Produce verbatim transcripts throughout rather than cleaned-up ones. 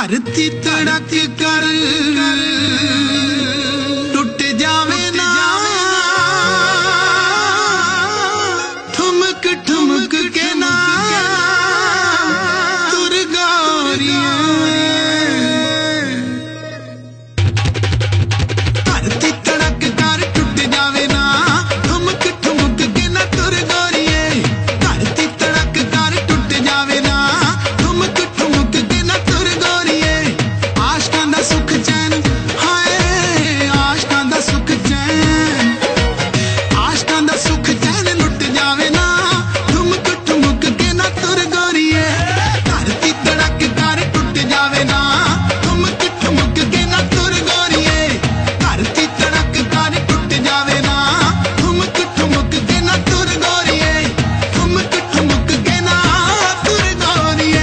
धरती तड़क कर टूट जावे ना, ठुमक ठुमक के ना तुर गोरियां। धरती तड़क कर टूट जावे ना, ठुमक ठुमक के ना तुर गोरिये। धरती तड़क कर टूट जावे ना, ठुमक ठुमक के ना तुर गोरिये। आशकां दा सुख चैन, हाय आशकां दा सुख चैन, आशकां दा सुख चैन लुट जावे ना, ठुमक ठुमक के ना तुर गोरिये। धरती तड़क कर टूट जावे ना, ठुमक ठुमक के ना तुर गोरिये। धरती तड़क कर टूट जावे ना, ठुमक ठुमक के ना तुर गोरिये। ठुमक ठुमक के ना तुर गोरिये।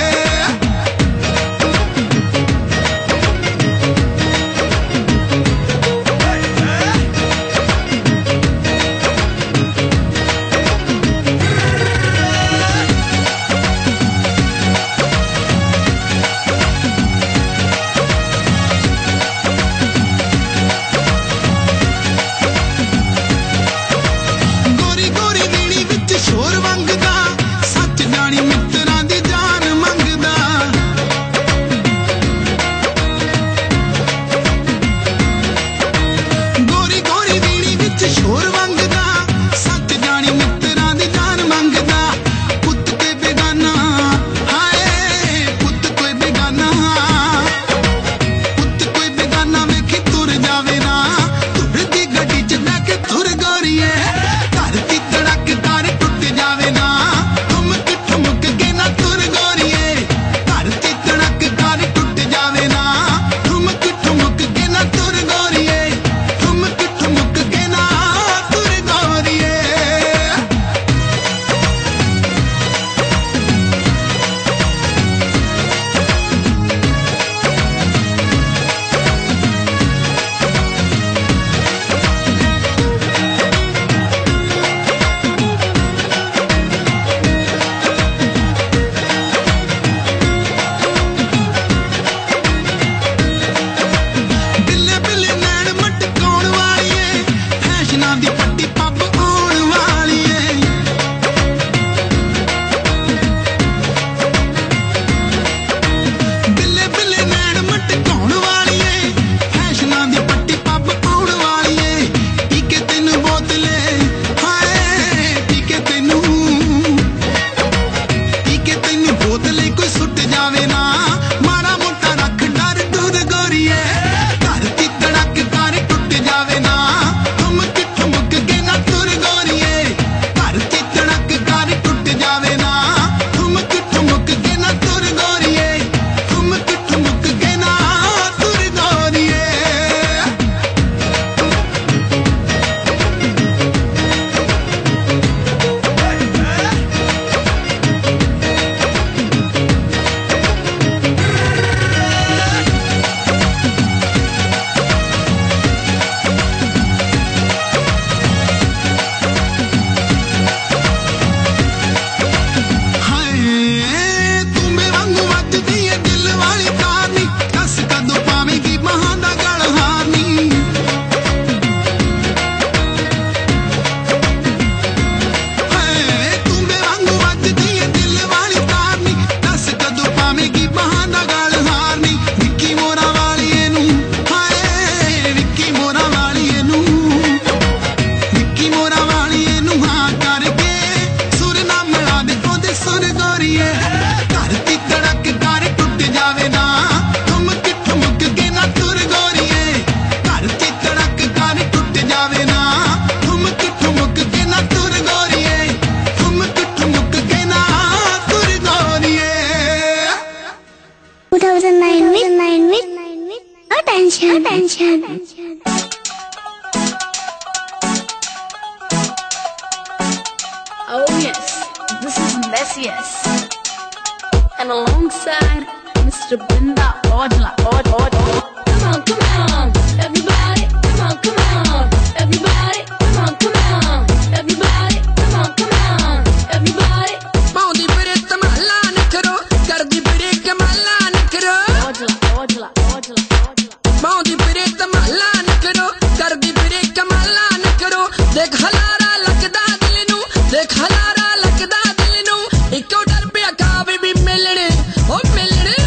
गोरी गोरी वीणी विच शोर वंगदा, सच जानी मित्तरां दी जान मंगदा। गोरी गोरी वीणी विच शोर वंगदा, सच जानी मित्तरां दी जान मंगदा। पुत्त ते बेगाना, हाय पुत्त कोई बेगाना, पुत्त कोई बेगाना वेखी तुर जावे ना, तुर दी गड्डी च बैठ के तुर गोरिये। धरती तड़क कर टूट जावे ना, ठुमक ठुमक के ना तुर गोरिये। धरती तड़क कर टूट जावे ना, ठुमक ठुमक के ना तुर गोरिये। ठुमक ठुमक के ना तुर गोरिये। बिल्ले बिल्ले नैन मटकाउण वालीए, फैशनां दी पट्टी पब आउण वालीए। बिल्ले बिल्ले नैन मटकाउण वालीए, फैशनां दी पट्टी पब आउण वालीए। पीके तैनूं बोतले, हाय पीके तैनूं, पीके तैनूं बोतले कोई सुट जावे ना, माड़ा मोटा रख डर दूर गोरिये। धरती तड़क कर टूट जावे ना, ठुमक ठुमक के ना तुर गोरिये। धरती तड़क कर टूट जावे ना, ठुमक ठुमक के ना तुर गोरिये। ठुमक ठुमक के ना तुर गोरिये। हाय ਤੂੰਬੇ ਵਾਂਗੂ ਵੱਜਦੀ ਏ ਦਿਲ ਵਾਲੀ ਤਾਰਨੀ, ਦੱਸ ਕਦੋਂ ਪਾਵੇਂਗੀ ਬਾਹਾਂ ਦਾ ਗਲ ਹਾਰਨੀ। ਹਾਏ ਤੂੰਬੇ ਵਾਂਗੂ ਵੱਜਦੀ ਏ ਦਿਲ ਵਾਲੀ ਤਾਰਨੀ, ਦੱਸ ਕਦੋਂ ਪਾਵੇਂਗੀ ਬਾਹਾਂ ਦਾ ਗਲ ਹਾਰਨੀ। ਵਿੱਕੀ ਮੋਰਾਂ ਵਾਲੀਏ ਨੂੰ, ਹਾਏ ਵਿੱਕੀ ਮੋਰਾਂ ਵਾਲੀਏ ਨੂੰ, ਵਿੱਕੀ ਮੋਰਾਂ ਵਾਲੀਏ ਨੂੰ ਹਾਂ ਕਰਕੇ ਸੁਰ ਨਾ ਮਿਲਾ ਦੇ ਉਹਦੇ ਸੁਰ ਗੋਰੀਏ। ਧਰਤੀ ਤੜਕ ਕਰ ਟੁੱਟ ਜਾਵੇ ਨਾ, ਠੁਮਕ ਠੁਮਕ ਕੇ ਨਾ ਤੁਰ ਗੋਰੀਏ। ਧਰਤੀ ਤੜਕ ਕਰ ਟੁੱਟ ਜਾਵੇ ਨਾ, ਠੁਮਕ ਠੁਮਕ ਕੇ ਨਾ ਤੁਰ ਗੋਰੀਏ। ਠੁਮਕ ਠੁਮਕ ਕੇ ਨਾ ਤੁਰ ਗੋਰੀਏ। two thousand nine with attention, attention. Oh yes, this is Messias, and alongside Mister Brinda Aujla. Come on, come on, everybody, come on, come on, everybody, come on, come on, everybody, come on, come on, everybody. Bounty, but it's the Malana Karo, Gardi, but it's the Malana Karo. देख लारा लगदा दिल नू eco डर पिया कावे भी मिलने ओ मिलने